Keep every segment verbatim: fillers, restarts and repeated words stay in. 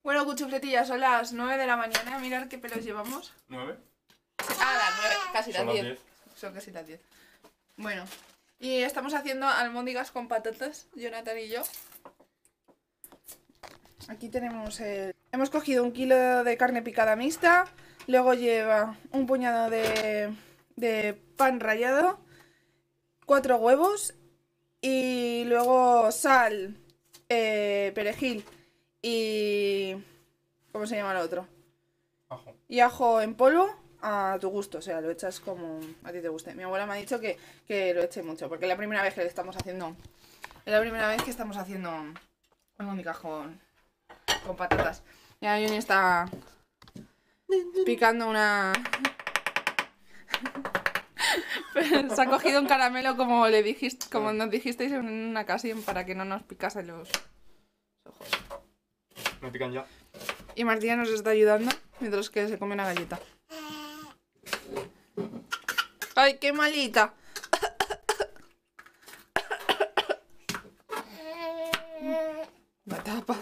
Bueno, cuchufletillas, son las nueve de la mañana. Mirad qué pelos llevamos. ¿Nueve? Ah, las nueve, casi las Son las diez. diez. Son casi las diez. Bueno, y estamos haciendo albóndigas con patatas, Jonathan y yo. Aquí tenemos el... Hemos cogido un kilo de carne picada mixta. Luego lleva un puñado de, de pan rallado, cuatro huevos y luego sal, eh, perejil y... ¿Cómo se llama el otro? Ajo. Y ajo en polvo a tu gusto, o sea, lo echas como a ti te guste. Mi abuela me ha dicho que, que lo eche mucho, porque es la primera vez que le estamos haciendo... Es la primera vez que estamos haciendo albóndigas con, con patatas. Y ahí Juni está picando una... Se ha cogido un caramelo como le dijiste, como nos dijisteis en una ocasión para que no nos picase los ojos. Me pican ya. Y Martina nos está ayudando mientras que se come una galleta. ¡Ay, qué malita! La tapa.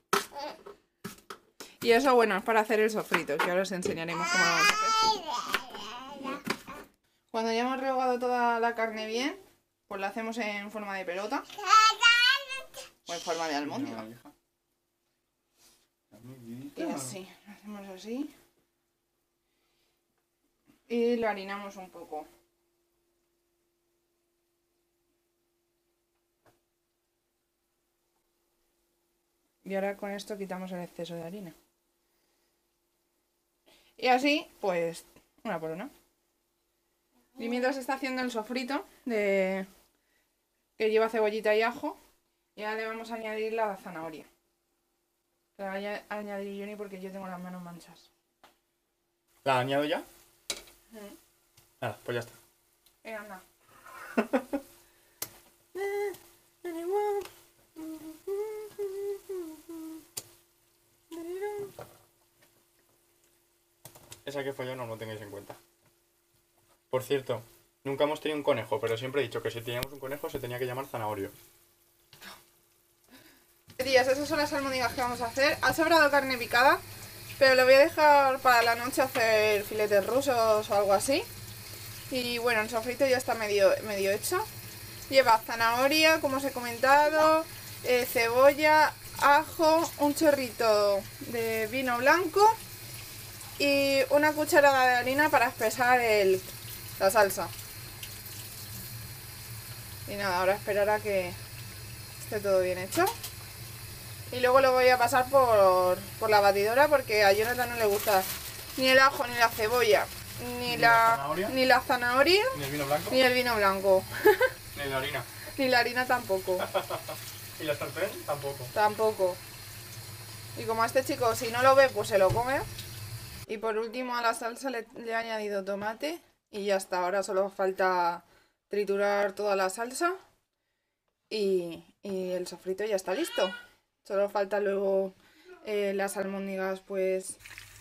Y eso, bueno, es para hacer el sofrito, que ahora os enseñaremos cómo lo vamos a hacer. Cuando ya hemos rehogado toda la carne bien, pues la hacemos en forma de pelota. O en forma de almóndiga. Y así, lo hacemos así. Y lo harinamos un poco. Y ahora con esto quitamos el exceso de harina. Y así, pues, una por una. Y mientras se está haciendo el sofrito de que lleva cebollita y ajo, ya le vamos a añadir la zanahoria. La voy a añadir Juni porque yo tengo las manos manchas. ¿La añado ya? Mm. Nada, pues ya está. Eh, anda. Esa que falló no lo tengáis en cuenta. Por cierto, nunca hemos tenido un conejo, pero siempre he dicho que si teníamos un conejo se tenía que llamar Zanahorio. Días, esas son las almóndigas que vamos a hacer. Ha sobrado carne picada, pero lo voy a dejar para la noche hacer filetes rusos o algo así. Y bueno, el sofrito ya está medio, medio hecho. Lleva zanahoria, como os he comentado, eh, cebolla, ajo, un chorrito de vino blanco y una cucharada de harina para espesar el, la salsa. Y nada, ahora esperar a que esté todo bien hecho. Y luego lo voy a pasar por, por la batidora porque a Jonathan no le gusta ni el ajo, ni la cebolla, ni, ¿Ni la, la zanahoria? ni la zanahoria, ¿Ni el vino blanco? ni el vino blanco. Ni la harina. Ni la harina tampoco. ¿Y la sartén? Tampoco. Tampoco. Y como a este chico, si no lo ve, pues se lo come. Y por último a la salsa le, le he añadido tomate. Y ya está. Ahora solo falta triturar toda la salsa. Y, y el sofrito ya está listo. Solo falta luego eh, las almóndigas, pues...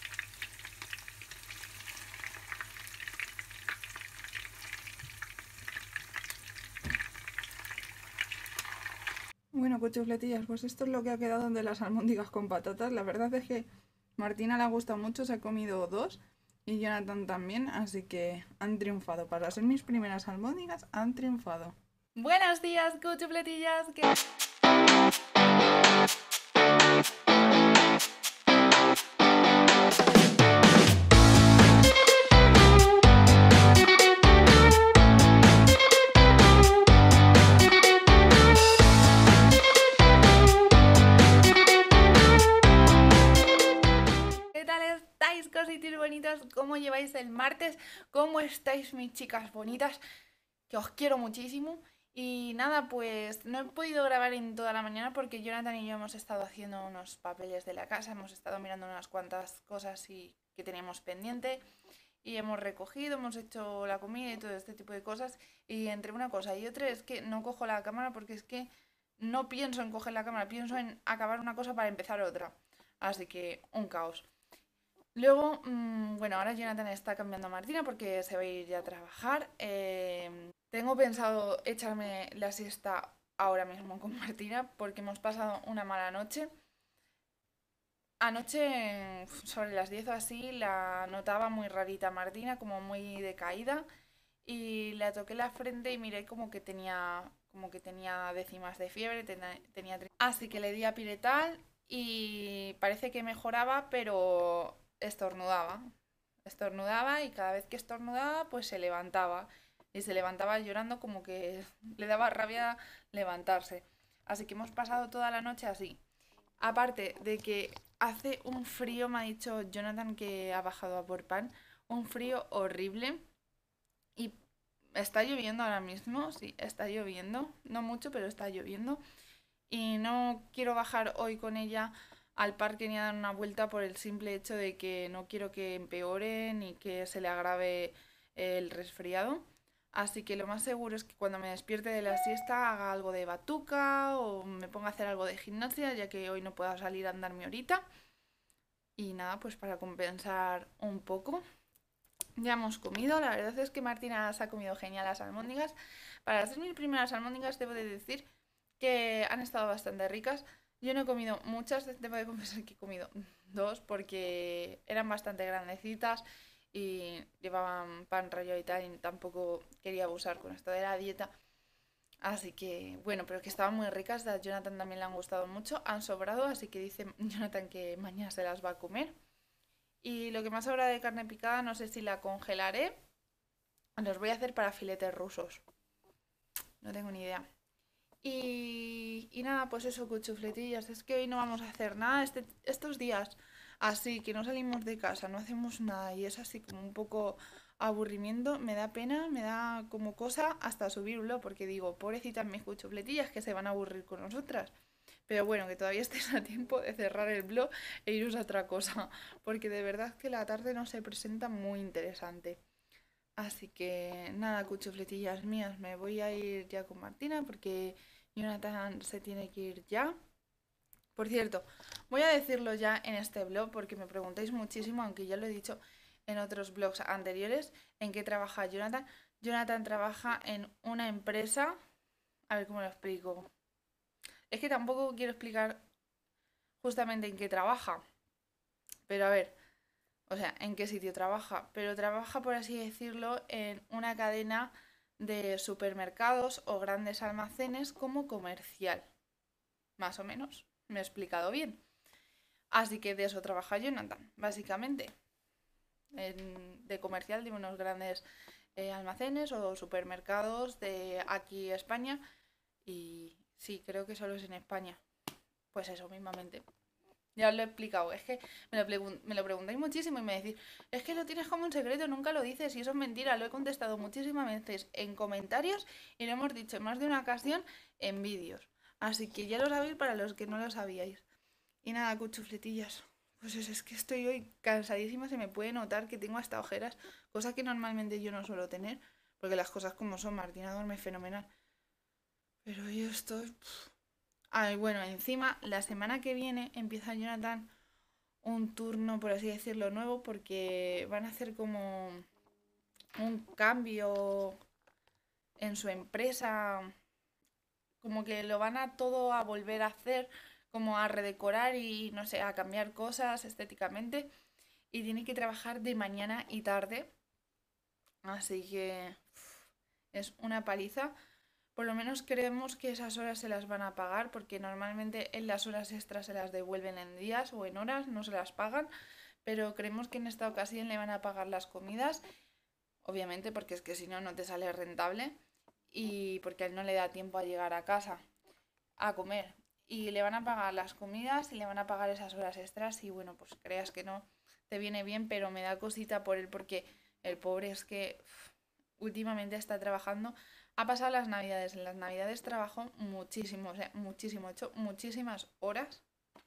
Bueno, cuchufletillas, pues esto es lo que ha quedado de las almóndigas con patatas. La verdad es que Martina le ha gustado mucho, se ha comido dos y Jonathan también, así que han triunfado. Para ser mis primeras almóndigas, han triunfado. Buenos días, cuchufletillas. Que... Cositos bonitos, ¿cómo lleváis el martes? ¿Cómo estáis mis chicas bonitas? Que os quiero muchísimo. Y nada, pues no he podido grabar en toda la mañana porque Jonathan y yo hemos estado haciendo unos papeles de la casa, hemos estado mirando unas cuantas cosas y que teníamos pendiente y hemos recogido, hemos hecho la comida y todo este tipo de cosas. Y entre una cosa y otra es que no cojo la cámara porque es que no pienso en coger la cámara, pienso en acabar una cosa para empezar otra. Así que un caos. Luego, mmm, bueno, ahora Jonathan está cambiando a Martina porque se va a ir ya a trabajar. Eh, tengo pensado echarme la siesta ahora mismo con Martina porque hemos pasado una mala noche. anoche, sobre las diez o así, la notaba muy rarita Martina, como muy decaída. Y le toqué la frente y miré como que tenía, como que tenía décimas de fiebre, tena- tenía... tre- Así que le di a Piretal y parece que mejoraba, pero estornudaba. Estornudaba y cada vez que estornudaba, pues se levantaba. Y se levantaba llorando como que le daba rabia levantarse. Así que hemos pasado toda la noche así. Aparte de que hace un frío, me ha dicho Jonathan que ha bajado a por pan, un frío horrible. Y está lloviendo ahora mismo, sí, está lloviendo. No mucho, pero está lloviendo. Y no quiero bajar hoy con ella al parque ni a dar una vuelta por el simple hecho de que no quiero que empeore ni que se le agrave el resfriado. Así que lo más seguro es que cuando me despierte de la siesta haga algo de batuca o me ponga a hacer algo de gimnasia, ya que hoy no puedo salir a andar mi horita. Y nada, pues para compensar un poco. Ya hemos comido, la verdad es que Martina se ha comido genial las almóndigas. Para ser mis primeras almóndigas debo de decir que han estado bastante ricas. Yo no he comido muchas, debo de confesar que he comido dos porque eran bastante grandecitas y llevaban pan rallado y tal y tampoco quería abusar con esto de la dieta. Así que, bueno, pero que estaban muy ricas, a Jonathan también le han gustado mucho, han sobrado, así que dice Jonathan que mañana se las va a comer. Y lo que más sobra de carne picada, no sé si la congelaré. Los voy a hacer para filetes rusos. No tengo ni idea. Y, y nada, pues eso, cuchufletillas. Es que hoy no vamos a hacer nada este, estos días. Así que no salimos de casa, no hacemos nada. Y es así como un poco aburrimiento. Me da pena, me da como cosa hasta subirlo. Porque digo, pobrecitas mis cuchufletillas que se van a aburrir con nosotras. Pero bueno, que todavía estés a tiempo de cerrar el blog e iros a otra cosa. Porque de verdad que la tarde no se presenta muy interesante. Así que nada, cuchufletillas mías, me voy a ir ya con Martina porque Jonathan se tiene que ir ya. Por cierto, voy a decirlo ya en este blog porque me preguntáis muchísimo, aunque ya lo he dicho en otros blogs anteriores, en qué trabaja Jonathan. Jonathan trabaja en una empresa. A ver cómo lo explico. Es que tampoco quiero explicar justamente en qué trabaja. Pero a ver, o sea, en qué sitio trabaja. Pero trabaja, por así decirlo, en una cadena de supermercados o grandes almacenes como comercial. Más o menos. Me he explicado bien. Así que de eso trabaja Jonathan, básicamente. En- de comercial de unos grandes eh, almacenes o supermercados de aquí España. Y sí, creo que solo es en España. Pues eso mismamente. Ya os lo he explicado. Es que me lo, pregun- me lo preguntáis muchísimo y me decís, es que lo tienes como un secreto, nunca lo dices y eso es mentira. Lo he contestado muchísimas veces en comentarios y lo hemos dicho en más de una ocasión en vídeos. Así que ya lo sabéis para los que no lo sabíais. Y nada, cuchufletillas. Pues es, es que estoy hoy cansadísima, se me puede notar que tengo hasta ojeras, cosa que normalmente yo no suelo tener, porque las cosas como son, Martina duerme fenomenal. Pero yo estoy... Ay, bueno, encima, la semana que viene empieza Jonathan un turno, por así decirlo, nuevo, porque van a hacer como un cambio en su empresa, como que lo van a todo a volver a hacer, como a redecorar y, no sé, a cambiar cosas estéticamente, y tiene que trabajar de mañana y tarde, así que uf, es una paliza. Por lo menos creemos que esas horas se las van a pagar, porque normalmente en las horas extras se las devuelven en días o en horas, no se las pagan, pero creemos que en esta ocasión le van a pagar las comidas, obviamente porque es que si no, no te sale rentable y porque a él no le da tiempo a llegar a casa a comer. Y le van a pagar las comidas y le van a pagar esas horas extras y bueno, pues creas que no, te viene bien, pero me da cosita por él porque el pobre es que uf, últimamente está trabajando. Ha pasado las navidades, en las navidades trabajó muchísimo, o sea, muchísimo, he hecho muchísimas horas.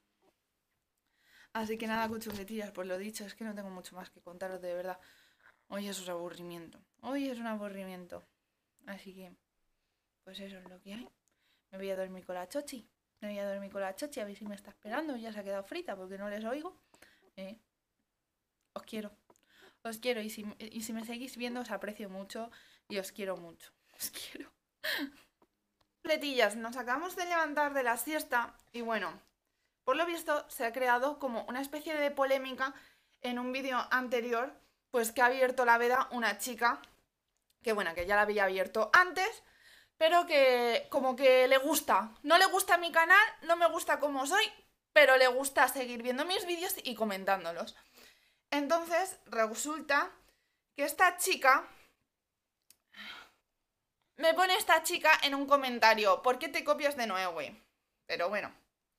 Así que nada, cuchufletillas, pues lo dicho, es que no tengo mucho más que contaros de verdad. Hoy es un aburrimiento. Hoy es un aburrimiento. Así que, pues eso es lo que hay. Me voy a dormir con la chochi. Me voy a dormir con la chochi a ver si me está esperando. Ya se ha quedado frita porque no les oigo. Eh, os quiero. Os quiero. Y si, y si me seguís viendo, os aprecio mucho. Y os quiero mucho. Os quiero. Fletillas, nos acabamos de levantar de la siesta. Y bueno, por lo visto se ha creado como una especie de polémica en un vídeo anterior, pues que ha abierto la veda una chica, que bueno, que ya la había abierto antes, pero que como que le gusta. No le gusta mi canal, no me gusta como soy, pero le gusta seguir viendo mis vídeos y comentándolos. Entonces resulta que esta chica... Me pone esta chica en un comentario, ¿por qué te copias de Noegui? Pero bueno,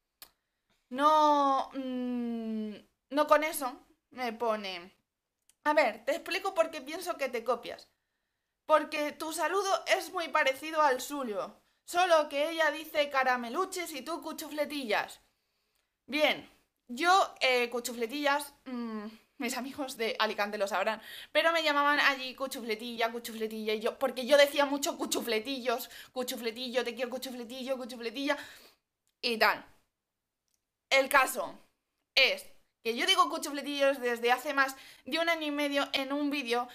no... Mmm, no con eso me pone... A ver, te explico por qué pienso que te copias. Porque tu saludo es muy parecido al suyo, solo que ella dice carameluches y tú cuchufletillas. Bien, yo eh, cuchufletillas... Mmm, mis amigos de Alicante lo sabrán, pero me llamaban allí cuchufletilla, cuchufletilla, y yo, porque yo decía mucho cuchufletillos, cuchufletillo, te quiero cuchufletillo, cuchufletilla, y tal. El caso es que yo digo cuchufletillos desde hace más de un año y medio en un vídeo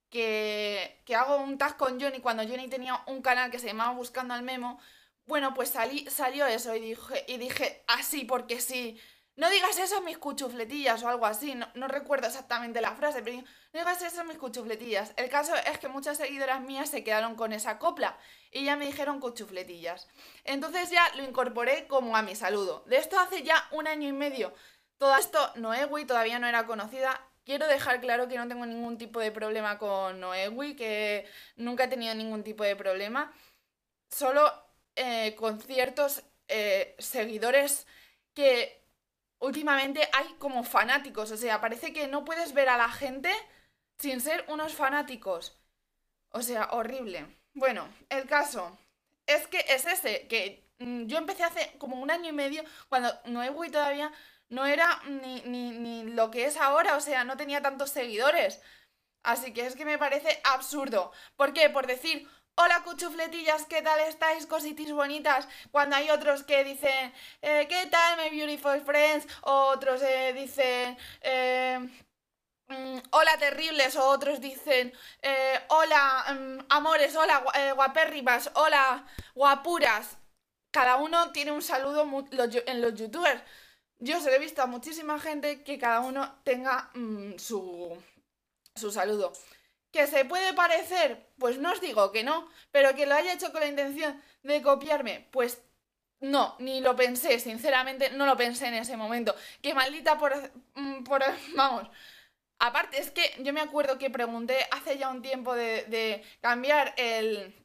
que, que hago un tag con Johnny cuando Johnny tenía un canal que se llamaba Buscando al Memo. Bueno, pues salí, salió eso y dije, y dije así porque sí. No digas eso a mis cuchufletillas o algo así, no, no recuerdo exactamente la frase, pero no digas eso a mis cuchufletillas. El caso es que muchas seguidoras mías se quedaron con esa copla y ya me dijeron cuchufletillas. Entonces ya lo incorporé como a mi saludo. De esto hace ya un año y medio. Todo esto, Noegui todavía no era conocida. Quiero dejar claro que no tengo ningún tipo de problema con Noegui, que nunca he tenido ningún tipo de problema. Solo eh, con ciertos eh, seguidores que... Últimamente hay como fanáticos, o sea, parece que no puedes ver a la gente sin ser unos fanáticos. O sea, horrible. Bueno, el caso es que es ese, que mmm, yo empecé hace como un año y medio, cuando Noegui todavía no era ni, ni, ni lo que es ahora, o sea, no tenía tantos seguidores. Así que es que me parece absurdo. ¿Por qué? Por decir... Hola cuchufletillas, ¿qué tal estáis? Cositis bonitas. Cuando hay otros que dicen, eh, ¿qué tal, my beautiful friends? O otros eh, dicen, eh, mm, hola terribles. O otros dicen, eh, hola mm, amores, hola eh, guapérrimas, hola guapuras. Cada uno tiene un saludo en los youtubers. Yo se lo he visto a muchísima gente que cada uno tenga mm, su, su saludo. ¿Que se puede parecer? Pues no os digo que no, pero que lo haya hecho con la intención de copiarme, pues no, ni lo pensé, sinceramente no lo pensé en ese momento. Que maldita por... por vamos. Aparte, es que yo me acuerdo que pregunté hace ya un tiempo de, de cambiar el,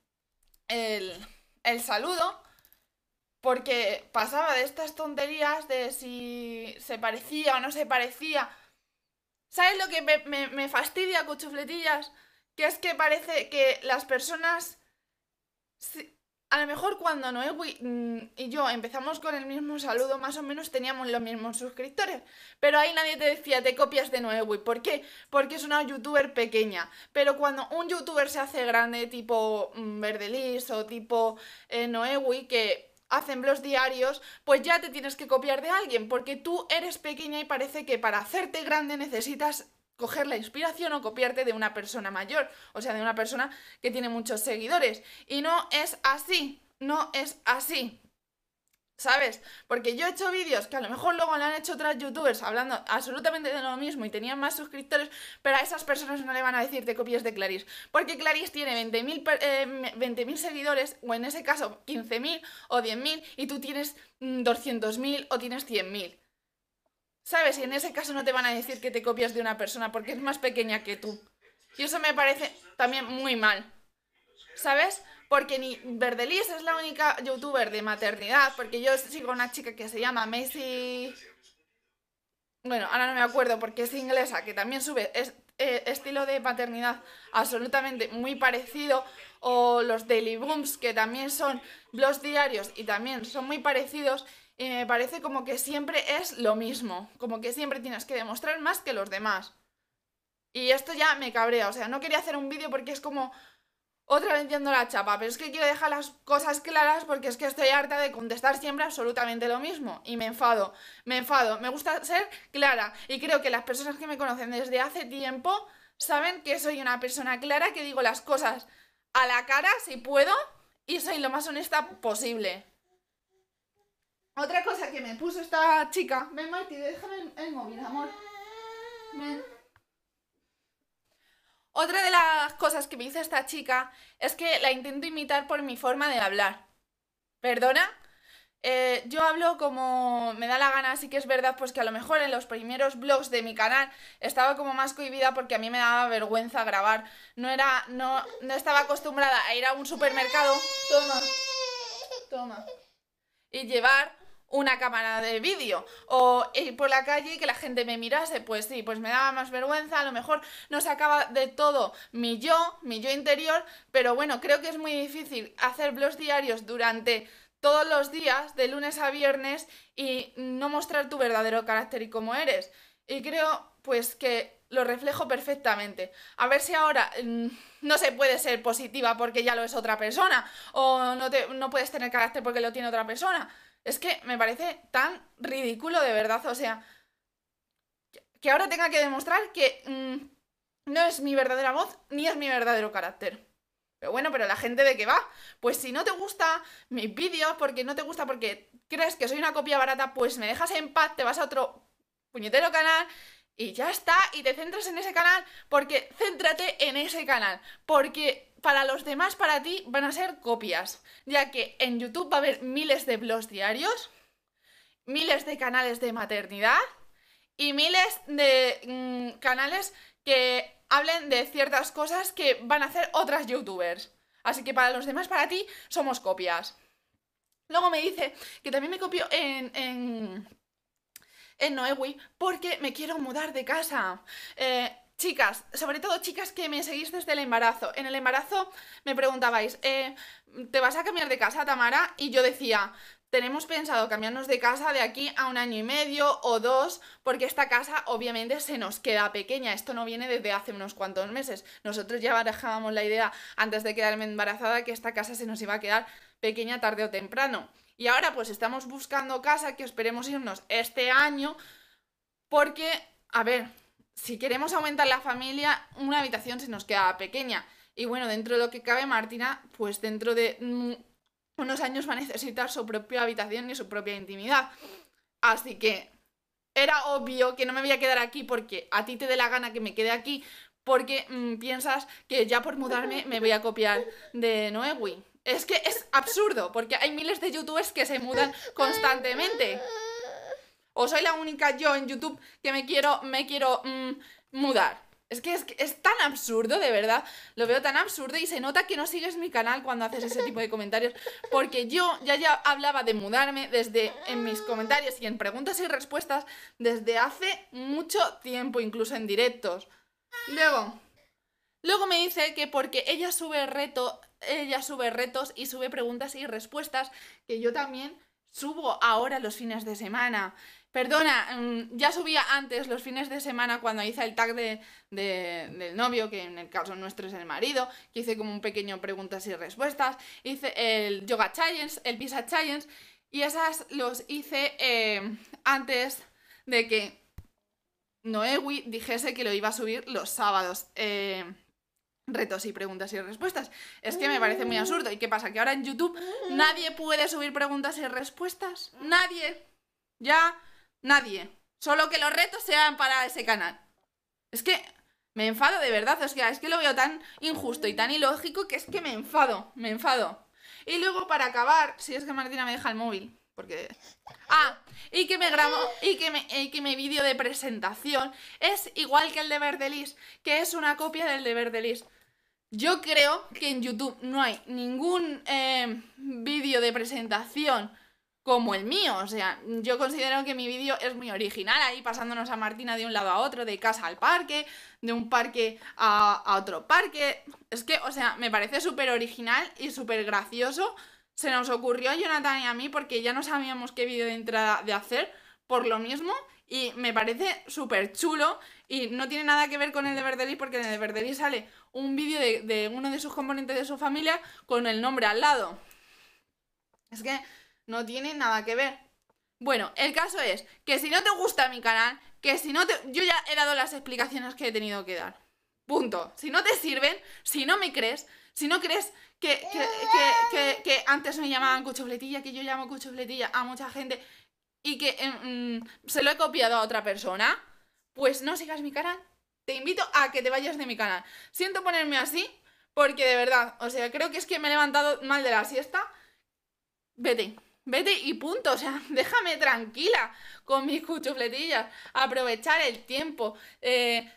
el, el saludo, porque pasaba de estas tonterías de si se parecía o no se parecía. ¿Sabes lo que me, me, me fastidia, cuchufletillas? Que es que parece que las personas... Si, a lo mejor cuando Noegui y yo empezamos con el mismo saludo, más o menos teníamos los mismos suscriptores. Pero ahí nadie te decía, te copias de Noegui. ¿Por qué? Porque es una youtuber pequeña. Pero cuando un youtuber se hace grande, tipo mmm, Verdelis o tipo eh, Noegui, que... hacen blogs diarios, pues ya te tienes que copiar de alguien, porque tú eres pequeña y parece que para hacerte grande necesitas coger la inspiración o copiarte de una persona mayor, o sea, de una persona que tiene muchos seguidores. Y no es así, no es así. ¿Sabes? Porque yo he hecho vídeos que a lo mejor luego lo han hecho otras youtubers hablando absolutamente de lo mismo y tenían más suscriptores, pero a esas personas no le van a decir te copies de Clarisse, porque Clarisse tiene veinte mil eh, seguidores, o en ese caso quince mil o diez mil, y tú tienes mmm, doscientos mil o tienes cien mil. ¿Sabes? Y en ese caso no te van a decir que te copias de una persona porque es más pequeña que tú. Y eso me parece también muy mal. ¿Sabes? Porque ni Verdelis es la única youtuber de maternidad, porque yo sigo a una chica que se llama Macy... Bueno, ahora no me acuerdo porque es inglesa, que también sube es, eh, estilo de maternidad absolutamente muy parecido, o los Daily Booms, que también son blogs diarios y también son muy parecidos, y me parece como que siempre es lo mismo, como que siempre tienes que demostrar más que los demás. Y esto ya me cabrea, o sea, no quería hacer un vídeo porque es como... otra vez entiendo la chapa, pero es que quiero dejar las cosas claras porque es que estoy harta de contestar siempre absolutamente lo mismo. Y me enfado, me enfado. Me gusta ser clara. Y creo que las personas que me conocen desde hace tiempo saben que soy una persona clara, que digo las cosas a la cara si puedo y soy lo más honesta posible. Otra cosa que me puso esta chica... Ven, Marti, déjame el, el móvil, amor. Ven. Otra de las cosas que me dice esta chica es que la intento imitar por mi forma de hablar. ¿Perdona? Eh, yo hablo como me da la gana, sí que es verdad pues que a lo mejor en los primeros vlogs de mi canal estaba como más cohibida porque a mí me daba vergüenza grabar. No era, no, no estaba acostumbrada a ir a un supermercado, toma, toma, y llevar una cámara de vídeo o ir por la calle y que la gente me mirase. Pues sí, pues me daba más vergüenza, a lo mejor no sacaba de todo mi yo, mi yo interior, pero bueno, creo que es muy difícil hacer vlogs diarios durante todos los días, de lunes a viernes, y no mostrar tu verdadero carácter y cómo eres. Y creo, pues, que lo reflejo perfectamente. A ver si ahora mmm, no se puede ser positiva porque ya lo es otra persona, o no, te, no puedes tener carácter porque lo tiene otra persona. Es que me parece tan ridículo, de verdad, o sea, que ahora tenga que demostrar que mmm, no es mi verdadera voz, ni es mi verdadero carácter. Pero bueno, pero la gente ¿de qué va? Pues si no te gusta mis vídeos, porque no te gusta porque crees que soy una copia barata, pues me dejas en paz, te vas a otro puñetero canal y ya está, y te centras en ese canal, porque céntrate en ese canal, porque para los demás, para ti, van a ser copias, ya que en YouTube va a haber miles de vlogs diarios, miles de canales de maternidad y miles de mmm, canales que hablen de ciertas cosas que van a hacer otras youtubers. Así que para los demás, para ti, somos copias. Luego me dice que también me copio en, en, en Noewi porque me quiero mudar de casa. Eh, chicas, sobre todo chicas que me seguís desde el embarazo. En el embarazo me preguntabais, eh, ¿te vas a cambiar de casa, Tamara? Y yo decía... Tenemos pensado cambiarnos de casa de aquí a un año y medio o dos, porque esta casa obviamente se nos queda pequeña. Esto no viene desde hace unos cuantos meses. Nosotros ya barajábamos la idea antes de quedarme embarazada que esta casa se nos iba a quedar pequeña tarde o temprano. Y ahora pues estamos buscando casa, que esperemos irnos este año, porque, a ver, si queremos aumentar la familia, una habitación se nos queda pequeña. Y bueno, dentro de lo que cabe, Martina, pues dentro de... Mmm, unos años va a necesitar su propia habitación y su propia intimidad. Así que era obvio que no me voy a quedar aquí porque a ti te dé la gana que me quede aquí, porque mmm, piensas que ya por mudarme me voy a copiar de Noewi. Es que es absurdo, porque hay miles de youtubers que se mudan constantemente. O soy la única yo en YouTube que me quiero, me quiero mmm, mudar. Es que, es que es tan absurdo, de verdad. Lo veo tan absurdo y se nota que no sigues mi canal cuando haces ese tipo de comentarios. Porque yo ya, ya hablaba de mudarme desde en mis comentarios y en preguntas y respuestas desde hace mucho tiempo, incluso en directos. Luego, luego me dice que porque ella sube reto, ella sube retos y sube preguntas y respuestas, que yo también subo ahora los fines de semana. Perdona, ya subía antes los fines de semana cuando hice el tag de, de, del novio, que en el caso nuestro es el marido, que hice como un pequeño preguntas y respuestas, hice el Yoga Challenge, el Pizza Challenge, y esas los hice eh, antes de que Noewi dijese que lo iba a subir los sábados. Eh, retos y preguntas y respuestas. Es que me parece muy absurdo. ¿Y qué pasa? ¿Que ahora en YouTube nadie puede subir preguntas y respuestas? Nadie. Ya... Nadie. Solo que los retos sean para ese canal. Es que me enfado de verdad. O sea, es que lo veo tan injusto y tan ilógico que es que me enfado. Me enfado. Y luego para acabar, si es que Martina me deja el móvil, porque... Ah, y que me grabo, y que me, y que mi vídeo de presentación es igual que el de Verdelis, que es una copia del de Verdelis. Yo creo que en YouTube no hay ningún eh, vídeo de presentación como el mío, o sea, yo considero que mi vídeo es muy original, ahí pasándonos a Martina de un lado a otro, de casa al parque, de un parque a, a otro parque. Es que, o sea, me parece súper original y súper gracioso. Se nos ocurrió a Jonathan y a mí porque ya no sabíamos qué vídeo de entrada de hacer, por lo mismo, y me parece súper chulo y no tiene nada que ver con el de Verdelis, porque en el de Verdelis sale un vídeo de, de uno de sus componentes de su familia con el nombre al lado. Es que... no tiene nada que ver. Bueno, el caso es que si no te gusta mi canal, que si no te... Yo ya he dado las explicaciones que he tenido que dar. Punto. Si no te sirven, si no me crees, si no crees que, que, que, que, que antes me llamaban cuchufletilla, que yo llamo cuchufletilla a mucha gente y que eh, se lo he copiado a otra persona, pues no sigas mi canal. Te invito a que te vayas de mi canal. Siento ponerme así, porque de verdad, o sea, creo que es que me he levantado mal de la siesta. Vete, vete y punto, o sea, déjame tranquila con mis cuchufletillas. Aprovechar el tiempo. Eh...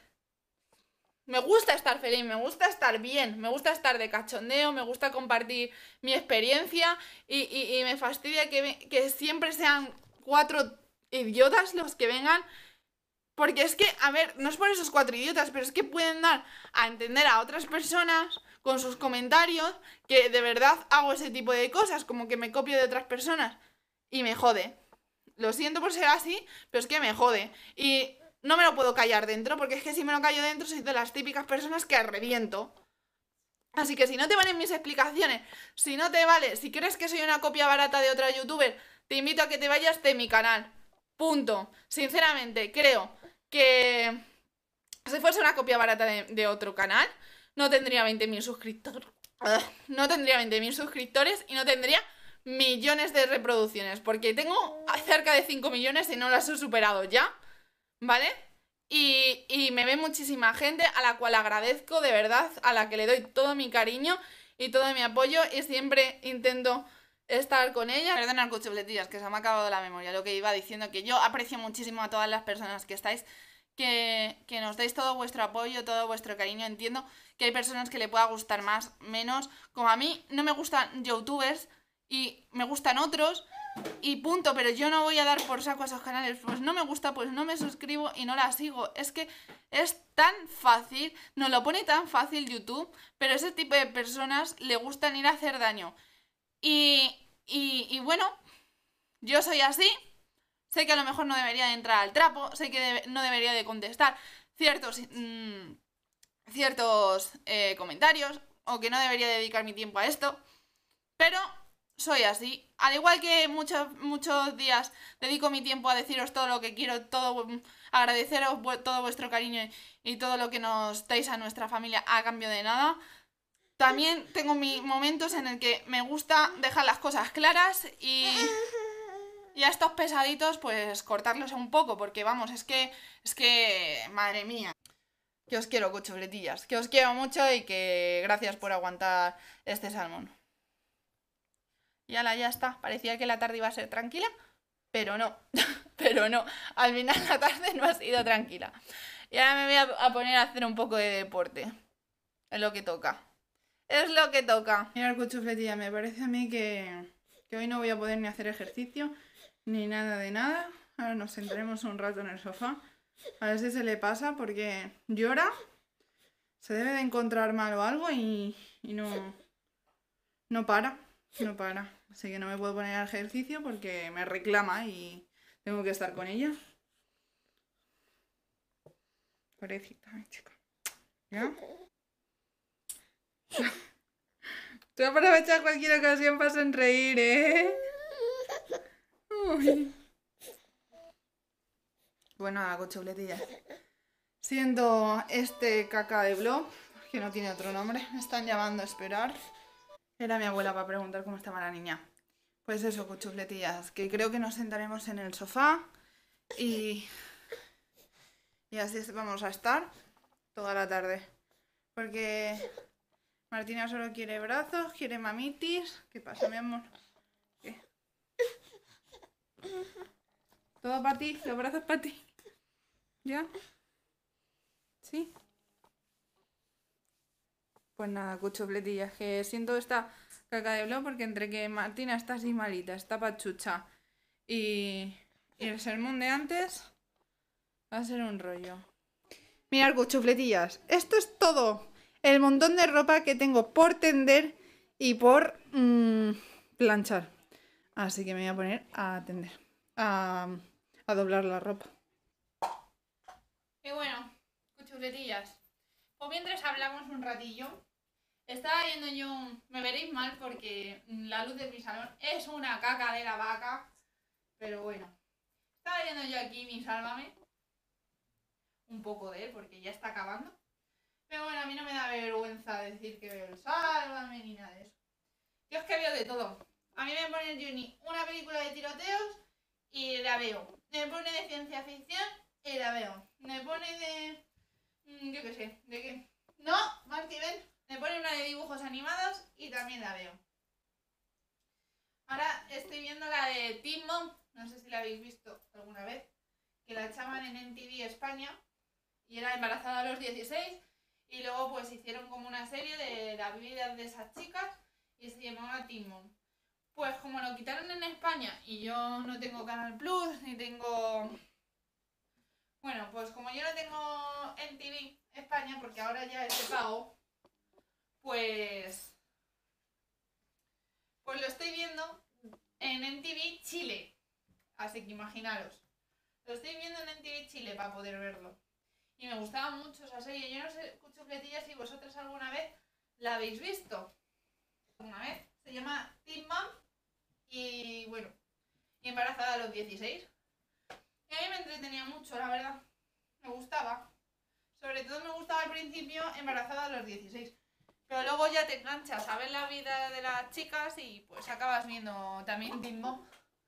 Me gusta estar feliz, me gusta estar bien, me gusta estar de cachondeo, me gusta compartir mi experiencia y, y, y me fastidia que, que siempre sean cuatro idiotas los que vengan, porque es que, a ver, no es por esos cuatro idiotas, pero es que pueden dar a entender a otras personas con sus comentarios que de verdad hago ese tipo de cosas, como que me copio de otras personas y me jode. Lo siento por ser así, pero es que me jode. Y no me lo puedo callar dentro, porque es que si me lo callo dentro soy de las típicas personas que reviento. Así que si no te valen mis explicaciones, si no te vale, si crees que soy una copia barata de otra youtuber, te invito a que te vayas de mi canal. Punto. Sinceramente, creo que si fuese una copia barata de, de otro canal, no tendría veinte mil suscriptores. No tendría veinte mil suscriptores y no tendría millones de reproducciones, porque tengo cerca de cinco millones y no las he superado ya. ¿Vale? Y, y me ve muchísima gente a la cual agradezco de verdad, a la que le doy todo mi cariño y todo mi apoyo y siempre intento estar con ella. Perdonad, cuchufletillas, que se me ha acabado la memoria. Lo que iba diciendo, que yo aprecio muchísimo a todas las personas que estáis, que, que nos dais todo vuestro apoyo, todo vuestro cariño. Entiendo que hay personas que le pueda gustar más, menos. Como a mí no me gustan youtubers y me gustan otros y punto, pero yo no voy a dar por saco a esos canales. Pues no me gusta, pues no me suscribo y no la sigo. Es que es tan fácil, nos lo pone tan fácil YouTube, pero ese tipo de personas le gustan ir a hacer daño. Y, y, y bueno, yo soy así. Sé que a lo mejor no debería de entrar al trapo, sé que debe, no debería de contestar ciertos, mmm, ciertos eh, comentarios, o que no debería dedicar mi tiempo a esto, pero soy así. Al igual que muchos, muchos días dedico mi tiempo a deciros todo lo que quiero, todo, agradeceros todo vuestro cariño y todo lo que nos dais a nuestra familia a cambio de nada. También tengo mis momentos en el que me gusta dejar las cosas claras y, y a estos pesaditos pues cortarlos un poco, porque vamos, es que, es que, madre mía. Que os quiero, cuchufletillas, que os quiero mucho y que gracias por aguantar este salmón. Y ala, ya está. Parecía que la tarde iba a ser tranquila, pero no. Pero no. Al final la tarde no ha sido tranquila. Y ahora me voy a, a poner a hacer un poco de deporte. Es lo que toca. Es lo que toca. Mira, cuchufletilla, me parece a mí que, que hoy no voy a poder ni hacer ejercicio, ni nada de nada. Ahora nos sentaremos un rato en el sofá. A ver si se le pasa, porque llora. Se debe de encontrar mal o algo y, y no, no para. No para. Así que no me puedo poner al ejercicio porque me reclama y tengo que estar con ella. Pobrecita, mi chica. ¿Ya? Tú aprovechas cualquier ocasión para sonreír, ¿eh? Uy. Bueno, nada, cuchufletillas. Siendo este caca de blog, que no tiene otro nombre, me están llamando a esperar. Era mi abuela para preguntar cómo estaba la niña. Pues eso, cuchufletillas, que creo que nos sentaremos en el sofá y, y así vamos a estar toda la tarde. Porque Martina solo quiere brazos, quiere mamitis. ¿Qué pasa, mi amor? ¿Qué? Todo para ti, los brazos para ti. ¿Ya? ¿Sí? Pues nada, cuchufletillas, que siento esta caca de blog porque entre que Martina está así malita, está pachucha y, y el sermón de antes va a ser un rollo. Mirad, cuchufletillas, esto es todo el montón de ropa que tengo por tender y por mmm, planchar. Así que me voy a poner a tender, a, a doblar la ropa. Y bueno, cuchufletillas, pues mientras hablamos un ratillo, estaba viendo yo, me veréis mal porque la luz de mi salón es una caca de la vaca, pero bueno, estaba viendo yo aquí mi Sálvame, un poco de él porque ya está acabando, Pero bueno, a mí no me da vergüenza decir que veo el Sálvame ni nada de eso. Yo es que veo de todo. A mí me pone el Juni una película de tiroteos y la veo. Me pone de ciencia ficción y la veo. Me pone de... yo qué sé, ¿de qué? No, Marti, ven. Me pone una de dibujos animados y también la veo. Ahora estoy viendo la de Teen Mom. No sé si la habéis visto alguna vez. Que la echaban en M T V España. Y era embarazada a los dieciséis. Y luego pues hicieron como una serie de la vida de esas chicas. Y se llamaba Teen Mom. Pues como lo quitaron en España y yo no tengo Canal Plus, ni tengo... Bueno, pues como yo no tengo M T V España, porque ahora ya es de pago, pues... Pues lo estoy viendo en M T V Chile. Así que imaginaros. Lo estoy viendo en M T V Chile para poder verlo. Y me gustaba mucho esa serie. Yo no sé, Cuchufletillas, si vosotras alguna vez la habéis visto. Una vez. Se llama Teen Mom. Y bueno, y embarazada a los dieciséis. Y a mí me entretenía mucho, la verdad. Me gustaba. Sobre todo me gustaba al principio embarazada a los dieciséis. Pero luego ya te enganchas a ver la vida de las chicas y pues acabas viendo también Teen Mom.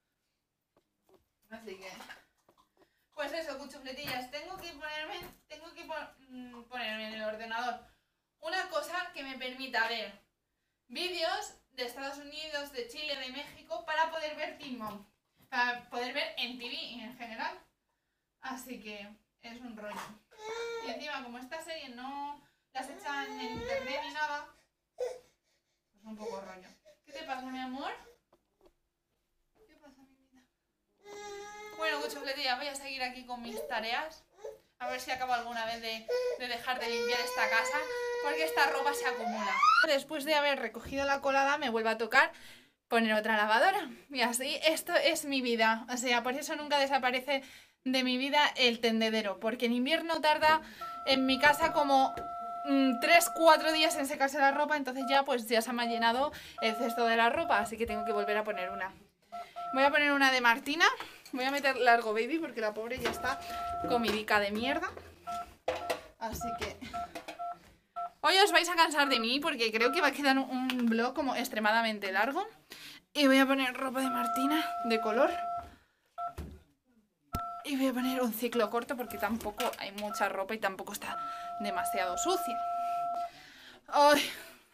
Así que... Pues eso, cuchufletillas. Tengo que ponerme, tengo que pon, ponerme en el ordenador una cosa que me permita ver vídeos de Estados Unidos, de Chile, de México, para poder ver Teen Mom. Para poder ver en T V en general. Así que es un rollo. Y encima, como esta serie no las echan en internet ni nada, pues un poco rollo. ¿Qué te pasa, mi amor? ¿Qué pasa, mi vida? Bueno, cuchufletillas, voy a seguir aquí con mis tareas. A ver si acabo alguna vez de, de dejar de limpiar esta casa, porque esta ropa se acumula. Después de haber recogido la colada, me vuelve a tocar poner otra lavadora. Y así, esto es mi vida. O sea, por eso nunca desaparece de mi vida el tendedero. Porque en invierno tarda en mi casa como tres cuatro días en secarse la ropa. Entonces ya pues ya se me ha llenado el cesto de la ropa. Así que tengo que volver a poner una. Voy a poner una de Martina. Voy a meter Largo Baby porque la pobre ya está comidica de mierda. Así que... Hoy os vais a cansar de mí porque creo que va a quedar un vlog como extremadamente largo. Y voy a poner ropa de Martina de color. Y voy a poner un ciclo corto porque tampoco hay mucha ropa y tampoco está demasiado sucia. Ay.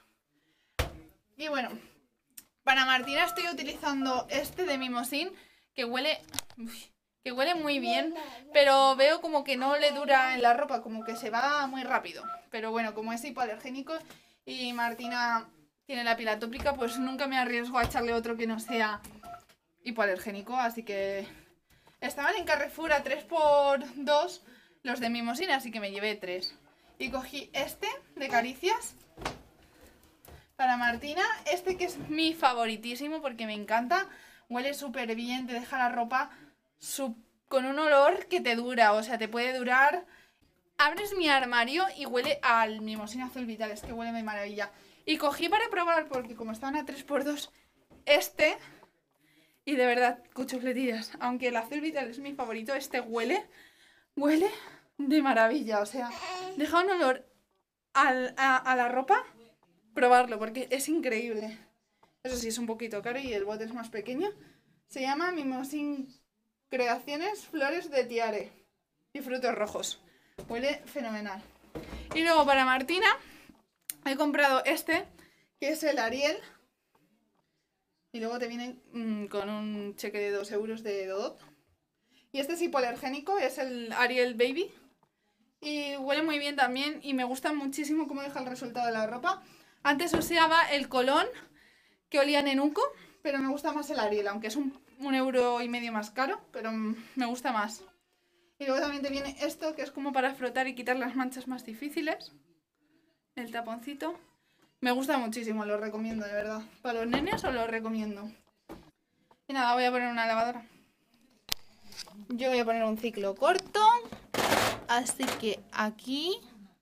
Y bueno, para Martina estoy utilizando este de Mimosin que huele... Uy, que huele muy bien, pero veo como que no le dura en la ropa, como que se va muy rápido. Pero bueno, como es hipoalergénico y Martina tiene la piel atópica, pues nunca me arriesgo a echarle otro que no sea hipoalergénico. Así que estaban en Carrefour a tres por dos los de Mimosin, así que me llevé tres. Y cogí este de Caricias para Martina, este que es mi favoritísimo porque me encanta. Huele súper bien, te deja la ropa con un olor que te dura, o sea, te puede durar. Abres mi armario y huele al Mimosin Azul Vital, es que huele de maravilla. Y cogí para probar, porque como estaban a tres por dos, este, y de verdad, cuchufletillas, aunque el Azul Vital es mi favorito, este huele, huele de maravilla, o sea, deja un olor al, a, a la ropa, probarlo, porque es increíble. Eso sí, es un poquito caro y el bote es más pequeño. Se llama Mimosin Creaciones Flores de Tiare y Frutos Rojos. Huele fenomenal. Y luego para Martina he comprado este, que es el Ariel. Y luego te viene mmm, con un cheque de dos euros de Dodot. Y este es hipoalergénico, es el Ariel Baby. Y huele muy bien también y me gusta muchísimo cómo deja el resultado de la ropa. Antes usaba el Colón, que olía a nenuco, pero me gusta más el Ariel, aunque es un, un euro y medio más caro, pero me gusta más. Y luego también te viene esto, que es como para frotar y quitar las manchas más difíciles. El taponcito. Me gusta muchísimo, lo recomiendo, de verdad. Para los nenes os lo recomiendo. Y nada, voy a poner una lavadora. Yo voy a poner un ciclo corto. Así que aquí...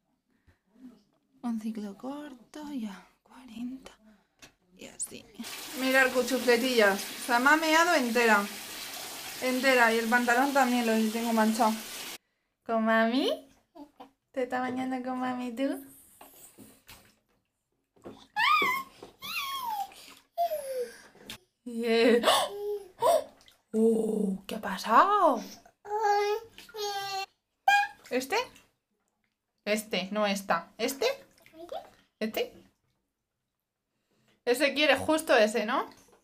Un ciclo corto, ya, cuarenta. Y así. Mirad, cuchufletillas. Se me ha meado entera. Entera. Y el pantalón también lo tengo manchado. ¿Con mami? ¿Te está bañando con mami tú? Yeah. ¡Oh! ¿Qué ha pasado? ¿Este? Este, no esta. ¿Este? ¿Este? Ese quiere justo ese, ¿no?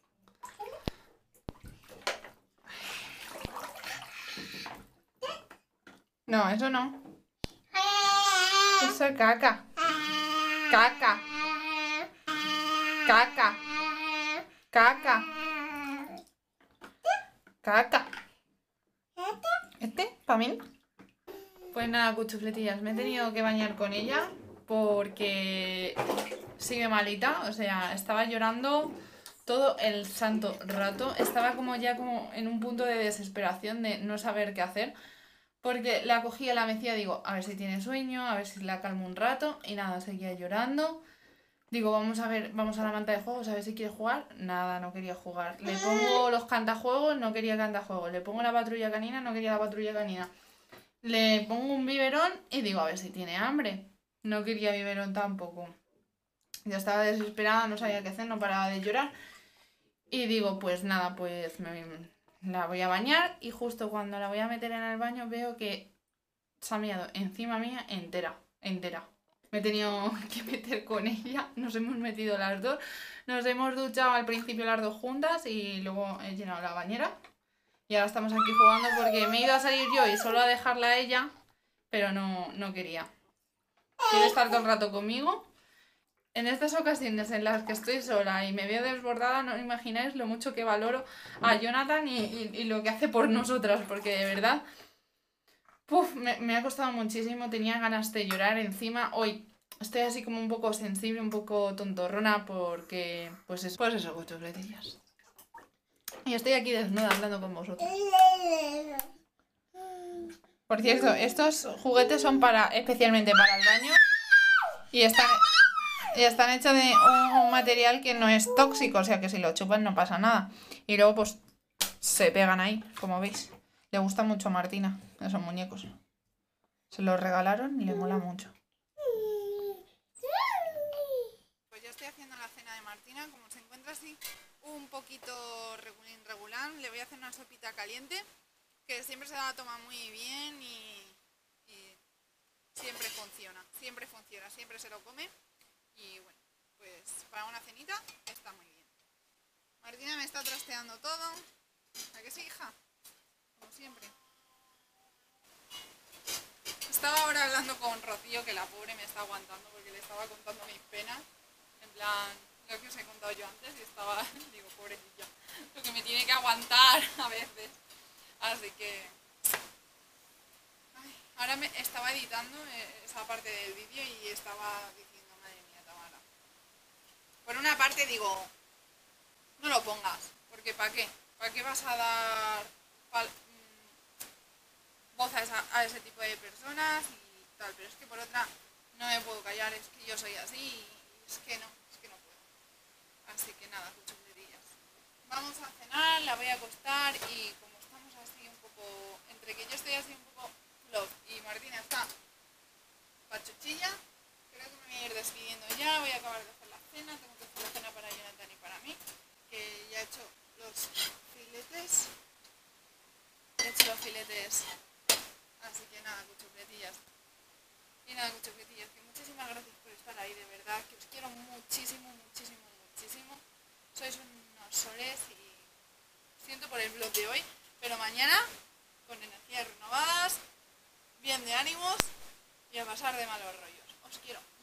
No, eso no. Eso es caca. Caca. Caca. Caca. Caca. ¿Este? ¿Para mí? Pues nada, cuchufletillas, me he tenido que bañar con ella porque sigue malita, o sea, estaba llorando todo el santo rato, estaba como ya como en un punto de desesperación de no saber qué hacer, porque la cogía, la mecía, digo, a ver si tiene sueño, a ver si la calmo un rato, y nada, seguía llorando. Digo, vamos a ver, vamos a la manta de juegos, a ver si quiere jugar. Nada, no quería jugar. Le pongo los cantajuegos, no quería cantajuegos. Le pongo la patrulla canina, no quería la patrulla canina. Le pongo un biberón y digo, a ver si tiene hambre. No quería biberón tampoco. Ya estaba desesperada, no sabía qué hacer, no paraba de llorar. Y digo, pues nada, pues me, la voy a bañar. Y justo cuando la voy a meter en el baño veo que se ha meado encima mía entera, entera. Me he tenido que meter con ella, nos hemos metido las dos, nos hemos duchado al principio las dos juntas y luego he llenado la bañera. Y ahora estamos aquí jugando porque me iba a salir yo y solo a dejarla a ella, pero no, no quería. Quiere estar todo el rato conmigo. En estas ocasiones en las que estoy sola y me veo desbordada, no imagináis lo mucho que valoro a Jonathan y, y, y lo que hace por nosotras, porque de verdad... Puf, me, me ha costado muchísimo, tenía ganas de llorar encima. Hoy estoy así como un poco sensible, un poco tontorrona porque... Pues es, pues eso, cuchufletillas. Y estoy aquí desnuda hablando con vosotros. Por cierto, estos juguetes son para especialmente para el baño. Y están, y están hechos de un, un material que no es tóxico, o sea que si lo chupan no pasa nada. Y luego pues se pegan ahí, como veis. Le gusta mucho a Martina esos muñecos. Se los regalaron y le mola mucho. Pues ya estoy haciendo la cena de Martina. Como se encuentra así un poquito regulín regular, le voy a hacer una sopita caliente, que siempre se la toma muy bien y, y siempre funciona. Siempre funciona, siempre se lo come. Y bueno, pues para una cenita está muy bien. Martina me está trasteando todo. ¿A qué sí, hija? Como siempre. Estaba ahora hablando con Rocío, que la pobre me está aguantando porque le estaba contando mis penas. En plan, lo que os he contado yo antes y estaba, digo, pobrecilla, lo que me tiene que aguantar a veces. Así que... Ay, ahora me estaba editando esa parte del vídeo y estaba diciendo, madre mía, Tamara. Por una parte digo, no lo pongas, porque ¿para qué? ¿Para qué vas a dar pal voz a, esa, a ese tipo de personas y tal? Pero es que por otra no me puedo callar, es que yo soy así y es que no, es que no puedo. Así que nada, cuchufletillas. Vamos a cenar, la voy a acostar y como estamos así un poco, entre que yo estoy así un poco flop y Martina está pachuchilla, creo que me voy a ir despidiendo ya, voy a acabar de hacer la cena, tengo que hacer la cena para Jonathan y para mí, que ya he hecho los filetes, he hecho los filetes, así que nada, cuchufletillas. Y nada, cuchufletillas, que muchísimas gracias por estar ahí, de verdad, que os quiero muchísimo, muchísimo, muchísimo. Sois unos soles y siento por el vlog de hoy, pero mañana con energías renovadas, bien de ánimos y a pasar de malos rollos. Os quiero.